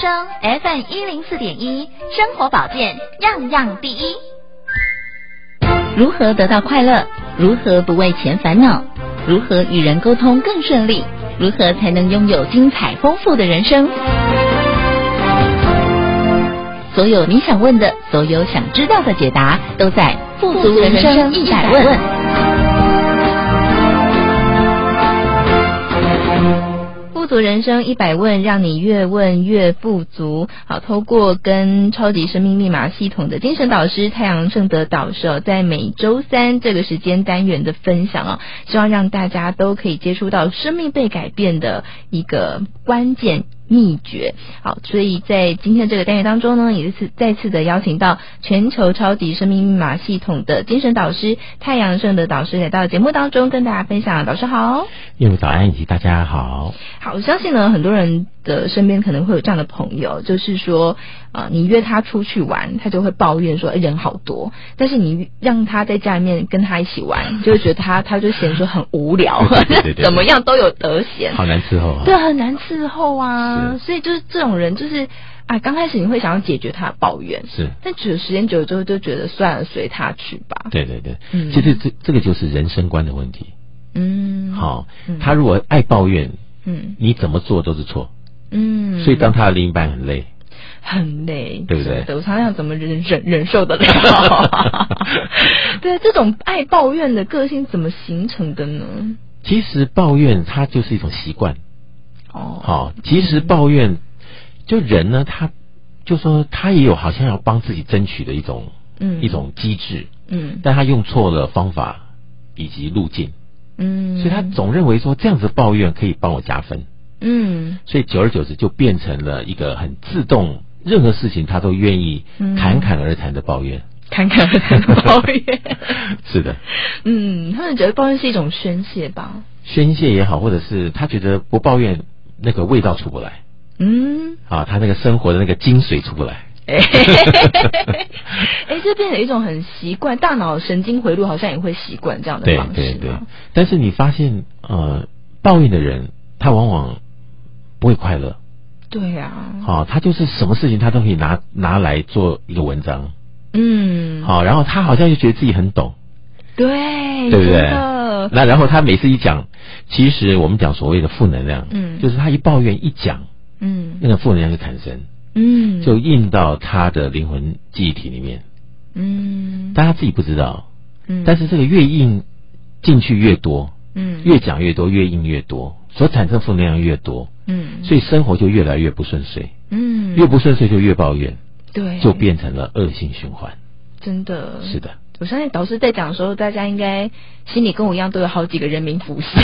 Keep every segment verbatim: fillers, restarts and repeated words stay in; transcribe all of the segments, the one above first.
声 F M 一零四点一，生活保健样样第一。如何得到快乐？如何不为钱烦恼？如何与人沟通更顺利？如何才能拥有精彩丰富的人生？所有你想问的，所有想知道的解答，都在富足人生一百问。富足人生一百问，让你越问越富足。好，透过跟超级生命密码系统的精神导师太阳盛德导师、哦、在每周三这个时间单元的分享哦，希望让大家都可以接触到生命被改变的一个关键秘诀。好，所以在今天这个单元当中呢，也是再次的邀请到全球超级生命密码系统的精神导师太阳盛德导师来到节目当中跟大家分享。导师好。 业务早安，以及大家好。 好，我相信呢，很多人的身边可能会有这样的朋友，就是说呃，你约他出去玩，他就会抱怨说、欸、人好多，但是你让他在家里面跟他一起玩，就会觉得他他就嫌说很无聊， 对对对对对， 怎么样都有得嫌， 好难伺候啊。 对，很难伺候啊。所以就是这种人，就是啊，刚开始你会想要解决他的抱怨， 是， 但久时间久了之后就觉得算了，随他去吧。 对对对， 嗯、 其实这这个就是人生观的问题。 嗯， 好，他如果爱抱怨， 嗯， 你怎么做都是错。 嗯， 所以当他的另一半很累， 很累， 对不对？ 我常常怎么忍忍忍受得了？对，这种爱抱怨的个性怎么形成的呢？ 其实抱怨它就是一种习惯。 哦， 好，其实抱怨、嗯、就人呢，他就说他也有好像要帮自己争取的一种嗯一种机制，嗯，但他用错了方法以及路径，嗯，所以他总认为说这样子抱怨可以帮我加分，嗯，所以久而久之就变成了一个很自动，任何事情他都愿意侃侃而谈的抱怨。 侃侃而谈的抱怨是的， 嗯，他们觉得抱怨是一种宣泄吧， 宣泄也好，或者是他觉得不抱怨那个味道出不来，嗯，啊，他那个生活的那个精髓出不来，哎、 欸，这变成一种很习惯，大脑神经回路好像也会习惯这样的方式。 对对对，但是你发现，呃，抱怨的人他往往不会快乐。 对啊， 好、哦，他就是什么事情他都可以拿拿来做一个文章，嗯，好、哦，然后他好像就觉得自己很懂， 对， 对不对？那然后他每次一讲，其实我们讲所谓的负能量，嗯，就是他一抱怨一讲，嗯，那个负能量就产生，嗯，就印到他的灵魂记忆体里面，嗯，但他自己不知道，嗯，但是这个越印进去越多，嗯，越讲越多，越印越多，所产生负能量越多，嗯，所以生活就越来越不顺遂，嗯，越不顺遂就越抱怨，对，就变成了恶性循环。 真的是的， 我相信导师在讲的时候，大家应该心里跟我一样都有好几个人名浮现。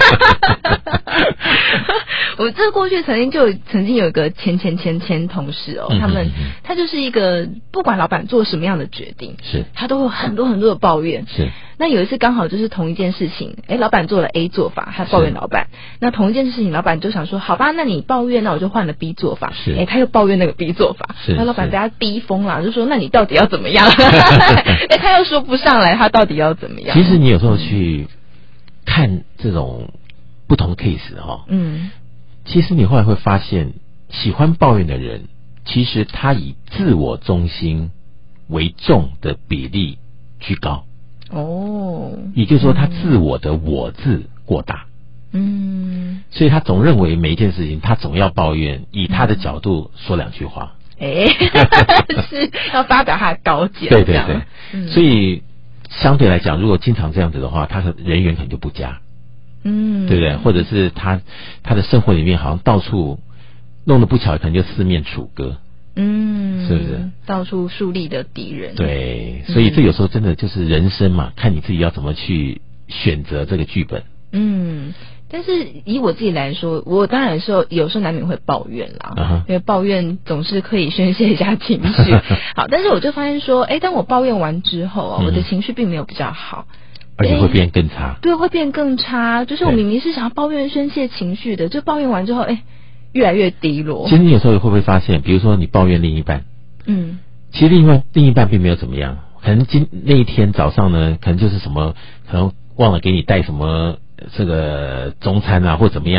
我这过去曾经就曾经有一个前前前前同事哦，他们他就是一个不管老板做什么样的决定，是他都有很多很多的抱怨。是那有一次刚好就是同一件事情，哎，老板做了 A 做法，他抱怨老板。那同一件事情，老板就想说，好吧，那你抱怨，那我就换了 B 做法。是，哎，他又抱怨那个 B 做法。是，那老板被他逼疯了，就说，那你到底要怎么样？哎，他又说不上来，他到底要怎么样？ 其实你有时候去看这种不同 case 哈、哦，嗯，其实你后来会发现，喜欢抱怨的人，其实他以自我中心为重的比例居高。哦，也就是说他自我的我字过大，嗯，所以他总认为每一件事情他总要抱怨，以他的角度说两句话，哎、 欸，是要发表他的高见， 对对对、嗯，所以相对来讲，如果经常这样子的话，他的人缘可能就不佳，嗯，对不对？或者是他他的生活里面好像到处弄得不巧，可能就四面楚歌。嗯，是不是到处树立的敌人？ 对，所以这有时候真的就是人生嘛，嗯、看你自己要怎么去选择这个剧本。 嗯，但是以我自己来说，我当然是有时候难免会抱怨啦， uh-huh. 因为抱怨总是可以宣泄一下情绪。好，但是我就发现说，哎，当我抱怨完之后啊、嗯，我的情绪并没有比较好。 而且会变更差。 对，会变更差。就是我明明是想要抱怨宣泄情绪的，就抱怨完之后，哎。越来越低落。 其实你有时候会不会发现，比如说你抱怨另一半，嗯，其实另外另一半并没有怎么样，可能今那一天早上呢，可能就是什么，可能忘了给你带什么这个中餐啊，或怎么样，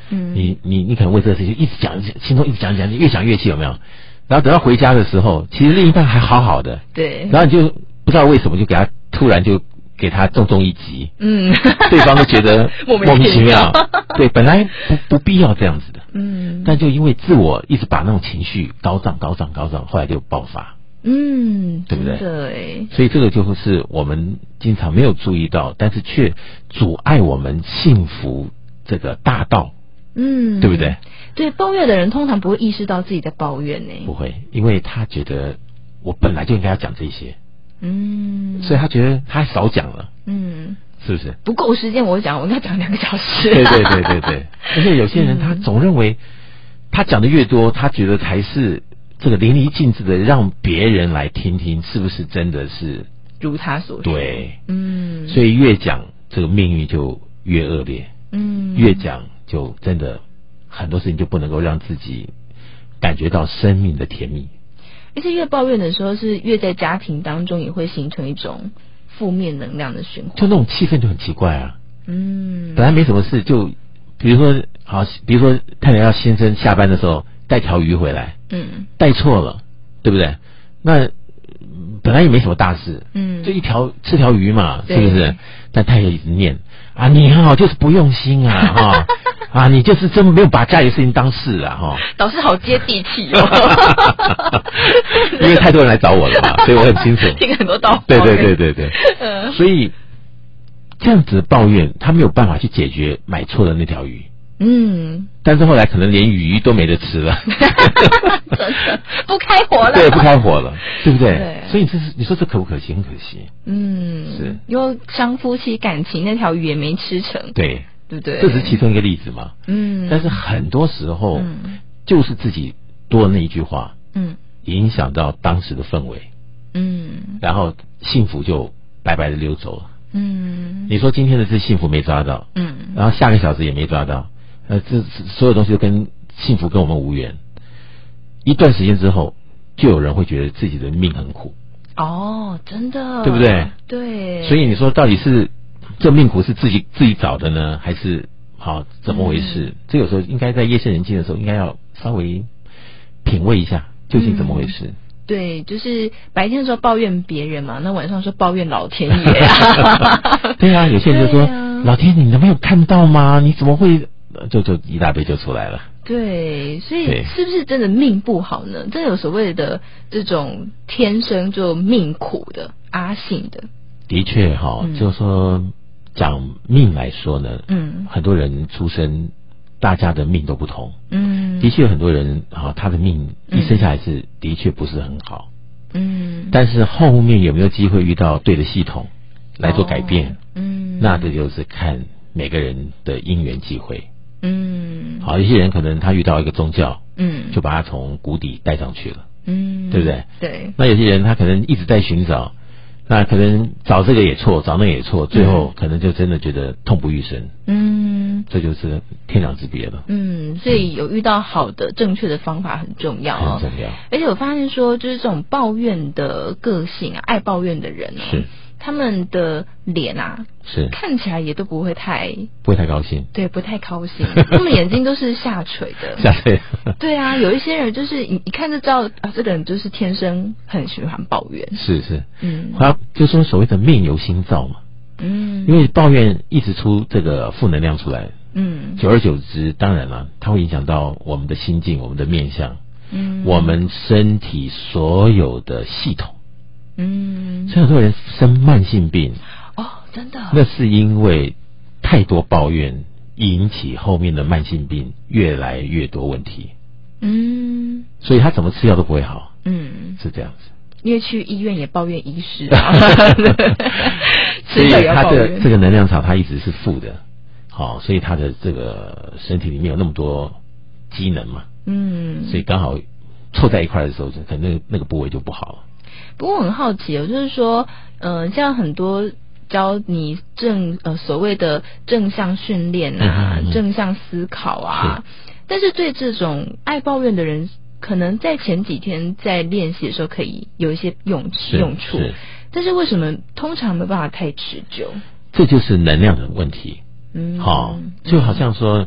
嗯，你你你可能为这个事情一直讲，心中一直讲讲，你越想越气，有没有？然后等到回家的时候，其实另一半还好好的， 对， 然后你就不知道为什么就给他突然就给他重重一击，嗯，对方都觉得莫名其妙，对，本来不不必要这样子的，嗯，但就因为自我一直把那种情绪高涨高涨高涨，后来就爆发，嗯，对不对？对，所以这个就是我们经常没有注意到，但是却阻碍我们幸福这个大道，嗯，对不对？ 对，抱怨的人通常不会意识到自己在抱怨呢， 不会，因为他觉得我本来就应该要讲这些，嗯，所以他觉得他还少讲了，嗯，是不是？ 不够时间我讲，我应该讲两个小时， 对对对对对，而且有些人他总认为他讲的越多，他觉得才是这个淋漓尽致的让别人来听听，是不是真的是如他所说？ 对，嗯，所以越讲这个命运就越恶劣，嗯，越讲就真的很多事情就不能够让自己感觉到生命的甜蜜。 而且越抱怨的时候，是越在家庭当中也会形成一种负面能量的循环， 就那种气氛就很奇怪啊。嗯，本来没什么事，就比如说好，比如说太太要先生下班的时候带条鱼回来，嗯，带错了，对不对？那本来也没什么大事，嗯，就一条吃条鱼嘛，是不是？但太太一直念啊，你好就是不用心啊，哈。啊，你就是真没有把家里的事情当事啊，哈！ 导师好接地气哦， 因为太多人来找我了嘛，所以我很清楚， 听很多道理。 对对对对对，嗯，所以这样子抱怨，他没有办法去解决买错的那条鱼，嗯，但是后来可能连鱼都没得吃了， 真的不开火了， 对，不开火了，对不对？对，所以这是你说这可不可惜？很可惜，嗯， 是，因为伤夫妻感情，那条鱼也没吃成， 对。 对不对？ 这只是其中一个例子嘛。嗯。但是很多时候，嗯，就是自己多的那一句话，嗯，影响到当时的氛围，嗯，然后幸福就白白的溜走了。嗯。你说今天的这幸福没抓到，嗯，然后下个小时也没抓到，呃，这所有东西都跟幸福跟我们无缘。一段时间之后，就有人会觉得自己的命很苦。 哦，真的， 对不对？ 对。 所以你说到底是？这命苦是自己自己找的呢，还是好怎么回事？嗯，这有时候应该在夜深人静的时候，应该要稍微品味一下究竟怎么回事。嗯， 对，就是白天的时候抱怨别人嘛，那晚上说抱怨老天爷啊。 对啊，有些人就说，啊，老天你都没有看到吗？你怎么会就就一大堆就出来了。 对，所以是不是真的命不好呢？真的有所谓的这种天生就命苦的阿信的。 的确哈，嗯，就是说讲命来说呢，嗯，很多人出生，大家的命都不同，嗯，的确很多人哈，他的命一生下来是，嗯，的确不是很好，嗯，但是后面有没有机会遇到对的系统来做改变，哦，嗯，那这就是看每个人的因缘际会，嗯，好，一些人可能他遇到一个宗教，嗯，就把他从谷底带上去了，嗯，对不对？ 对， 那有些人他可能一直在寻找。那可能找这个也错，找那个也错，最后可能就真的觉得痛不欲生。嗯，这就是天壤之别了。 嗯，所以有遇到好的、正确的方法很重要哦， 很重要。 而且我发现说，就是这种抱怨的个性啊，爱抱怨的人哦， 是他们的脸啊， 是看起来也都不会太不会太高兴， 对，不太高兴，他们眼睛都是下垂的， 下垂。 对啊，有一些人就是你一看就知道啊，这个人就是天生很喜欢抱怨。 是是，嗯，他就说所谓的命由心造嘛，嗯，因为抱怨一直出这个负能量出来，嗯，久而久之，当然了，它会影响到我们的心境、我们的面相，嗯，我们身体所有的系统。嗯，所以很多人生慢性病哦，真的， 那是因为太多抱怨引起后面的慢性病越来越多问题。嗯，所以他怎么吃药都不会好。嗯，是这样子。 因为去医院也抱怨医师啊， 所以他的这个能量场他一直是负的，好，所以他的这个身体里面有那么多机能嘛。嗯，所以刚好凑在一块的时候，可能那个那个部位就不好了。 不过我很好奇哦，就是说，呃，像很多教你正呃所谓的正向训练啊、嗯嗯嗯正向思考啊，但是对这种爱抱怨的人，可能在前几天在练习的时候可以有一些用用处，但是为什么通常没办法太持久？ 这就是能量的问题。嗯，好，就好像说，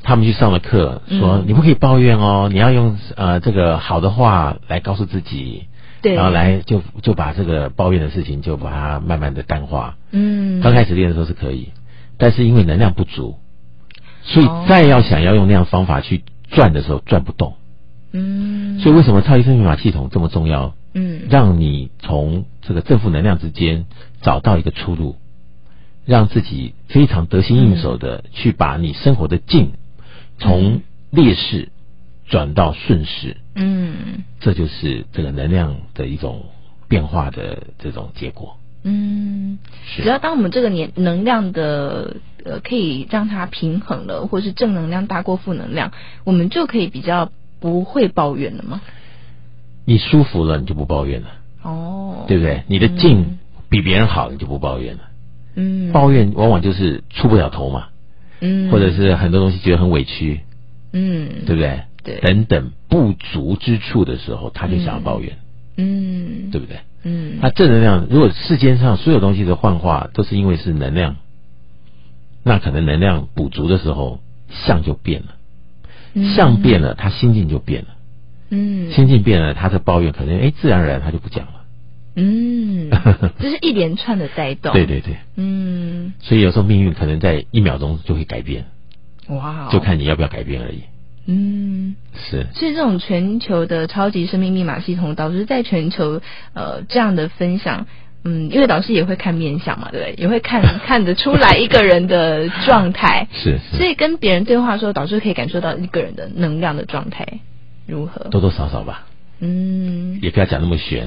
他们去上了课，说、嗯、你不可以抱怨哦，你要用呃这个好的话来告诉自己，对，然后来就就把这个抱怨的事情就把它慢慢的淡化。嗯，刚开始练的时候是可以，但是因为能量不足，所以再要想要用那样方法去转的时候转不动。嗯，所以为什么超级生命密码系统这么重要？嗯，让你从这个正负能量之间找到一个出路，让自己非常得心应手的去把你生活的境从劣势转到顺势。嗯，这就是这个能量的一种变化的这种结果。 嗯，只要当我们这个年能量的呃可以让它平衡了，或是正能量大过负能量，我们就可以比较不会抱怨了吗？ 你舒服了，你就不抱怨了。哦，对不对？你的境比别人好，你就不抱怨了。嗯，抱怨往往就是出不了头嘛。嗯，或者是很多东西觉得很委屈。嗯，对不对？对，等等不足之处的时候，他就想要抱怨。嗯，对不对？嗯，那正能量，如果世间上所有东西的幻化都是因为是能量，那可能能量补足的时候，相就变了。嗯，相变了，他心境就变了。嗯，心境变了，他的抱怨可能哎，自然而然他就不讲了。嗯， 这是一连串的带动。 对对对。嗯，所以有时候命运可能在一秒钟就会改变。哇，就看你要不要改变而已。嗯，是。 所以这种全球的超级生命密码系统，导师在全球呃这样的分享，嗯，因为导师也会看面相嘛，对不对？也会看看得出来一个人的状态。 是是。 所以跟别人对话的时候，导师可以感受到一个人的能量的状态如何？ 多多少少吧。嗯，也不要讲那么玄。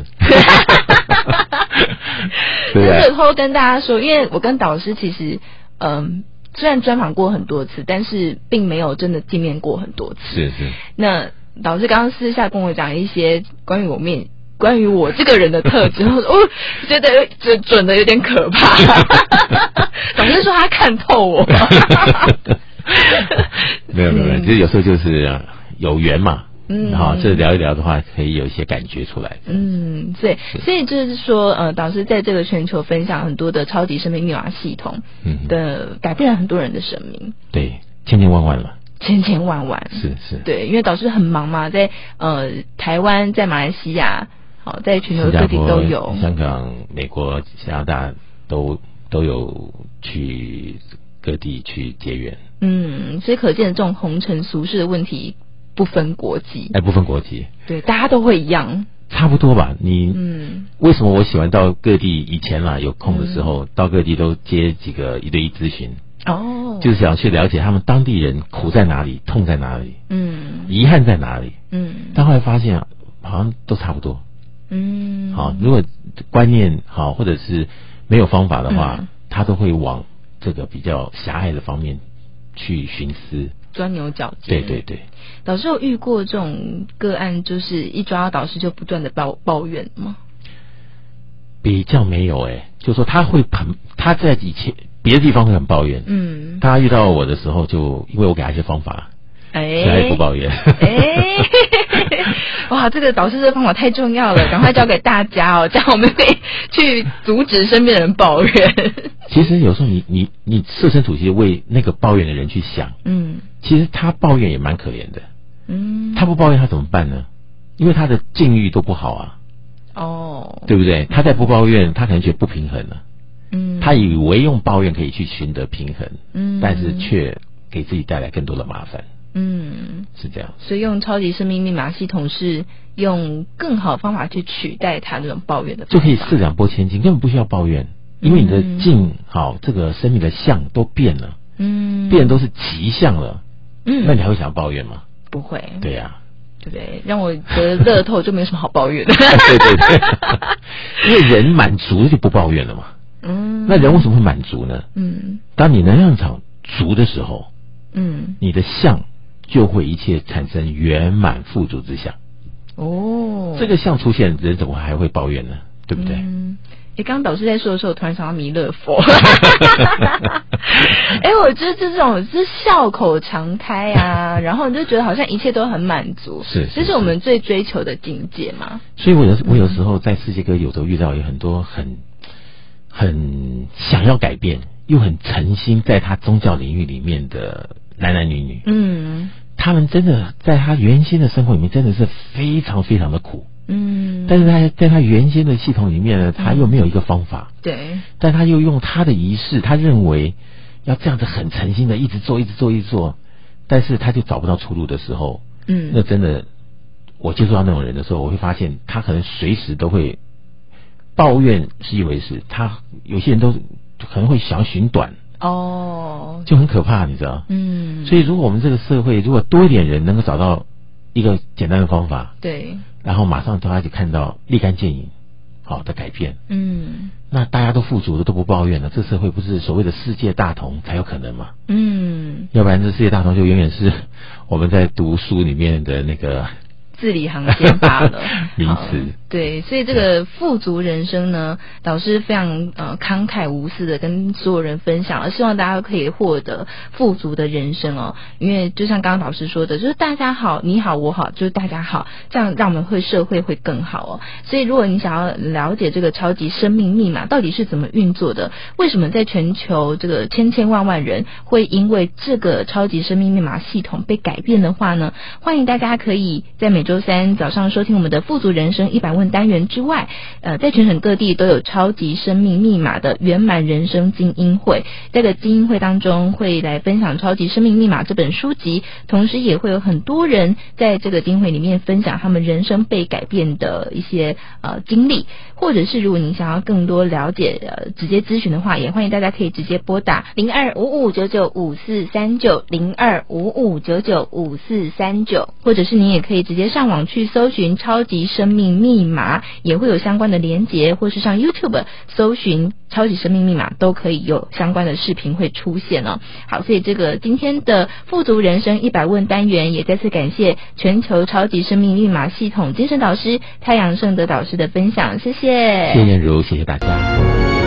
但是偷偷跟大家说，因为我跟导师其实，嗯。虽然专访过很多次，但是并没有真的见面过很多次。 是是。 那导师刚刚私下跟我讲一些关于我面、关于我这个人的特质，我哦，觉得准准的有点可怕。导师说他看透我。 没有没有，其实有时候就是有缘嘛。嗯，好，这聊一聊的话，可以有一些感觉出来。 嗯，对，所以就是说，呃，导师在这个全球分享很多的超级生命密码系统的，嗯、改变了很多人的生命。 对，千千万万了。 千千万万。 是是。 对，因为导师很忙嘛，在呃台湾，在马来西亚，好，在全球各地都有。 香港、美国、加拿大都都有去各地去结缘。 嗯，所以可见这种红尘俗世的问题。不分国籍， 哎，不分国籍， 对，大家都会一样， 差不多吧。你，嗯，为什么我喜欢到各地？以前啦，有空的时候、嗯、到各地都接几个一对一咨询，哦，就是想去了解他们当地人苦在哪里，痛在哪里，嗯，遗憾在哪里，嗯，但后来发现好像都差不多，嗯，好，如果观念好或者是没有方法的话，嗯、他都会往这个比较狭隘的方面去寻思。 钻牛角尖。对对对。 导师有遇过这种个案，就是一抓到导师就不断的抱抱怨吗？ 比较没有哎、欸，就说他会很他在以前别的地方会很抱怨，嗯，他遇到我的时候就因为我给他一些方法，哎、欸，所以他也不抱怨。哎、欸， 哇，这个导师这个方法太重要了，赶快教给大家哦，这样我们可以去阻止身边的人抱怨。 其实有时候你你你设身处地为那个抱怨的人去想，嗯，其实他抱怨也蛮可怜的，嗯，他不抱怨他怎么办呢？因为他的境遇都不好啊，哦，对不对？他再不抱怨，他可能觉得不平衡了，嗯，他以为用抱怨可以去寻得平衡，嗯，但是却给自己带来更多的麻烦，嗯，是这样。 所以用超级生命密码系统是用更好的方法去取代他这种抱怨的方法， 就可以四两拨千斤，根本不需要抱怨。因为你的境好，这个生命的相都变了，嗯，变都是吉相了，嗯，那你还会想抱怨吗？ 不会。 对呀、啊， 对不对？让我得乐透就没什么好抱怨的。 对对对，因为人满足就不抱怨了嘛。嗯，那人为什么会满足呢？嗯，当你能量场足的时候，嗯，你的相就会一切产生圆满富足之相。哦，这个相出现，人怎么还会抱怨呢？对不对？嗯， 哎，刚刚导师在说的时候，我突然想到弥勒佛。哎，我觉得这种是笑口常开啊，然后你就觉得好像一切都很满足，是，这是我们最追求的境界嘛。 所以我有我有时候在世界各地有时候遇到有很多很很想要改变又很诚心在他宗教领域里面的男男女女，嗯，他们真的在他原先的生活里面真的是非常非常的苦，嗯，但是他在他原先的系统里面呢，他又没有一个方法， 嗯、对， 但他又用他的仪式，他认为要这样子很诚心的一直做，一直做，一直做，但是他就找不到出路的时候，嗯，那真的，我接触到那种人的时候，我会发现他可能随时都会抱怨是一回事，他有些人都可能会想要寻短。哦，就很可怕，你知道？嗯，所以如果我们这个社会如果多一点人能够找到一个简单的方法， 对， 然后马上大家就看到立竿见影好的改变，嗯，那大家都富足的都不抱怨了，这社会不是所谓的世界大同才有可能吗？嗯，要不然这世界大同就永远是我们在读书里面的那个字里行间罢了名词。 对，所以这个富足人生呢，导师非常呃慷慨无私的跟所有人分享了，希望大家可以获得富足的人生哦。因为就像刚刚导师说的，就是大家好，你好，我好，就是大家好，这样让我们会社会会更好哦。所以如果你想要了解这个超级生命密码到底是怎么运作的，为什么在全球这个千千万万人会因为这个超级生命密码系统被改变的话呢，欢迎大家可以在每周三早上收听我们的富足人生一百问单元之外，呃，在全省各地都有超级生命密码的圆满人生精英会，这个精英会当中会来分享超级生命密码这本书籍，同时也会有很多人在这个精英会里面分享他们人生被改变的一些呃经历，或者是如果您想要更多了解呃直接咨询的话，也欢迎大家可以直接拨打零二五五九九五四三九零二五五九九五四三九，或者是您也可以直接上网去搜寻超级生命密码，也会有相关的连结，或是上 YouTube 搜寻超级生命密码都可以有相关的视频会出现哦。好，所以这个今天的富足人生一百问单元也再次感谢全球超级生命密码系统精神导师太阳盛德导师的分享，谢谢。 谢谢燕如，谢谢大家。